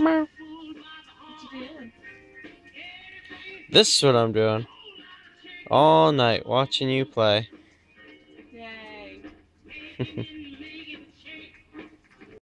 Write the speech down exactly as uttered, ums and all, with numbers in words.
This is what I'm doing. All night watching you play.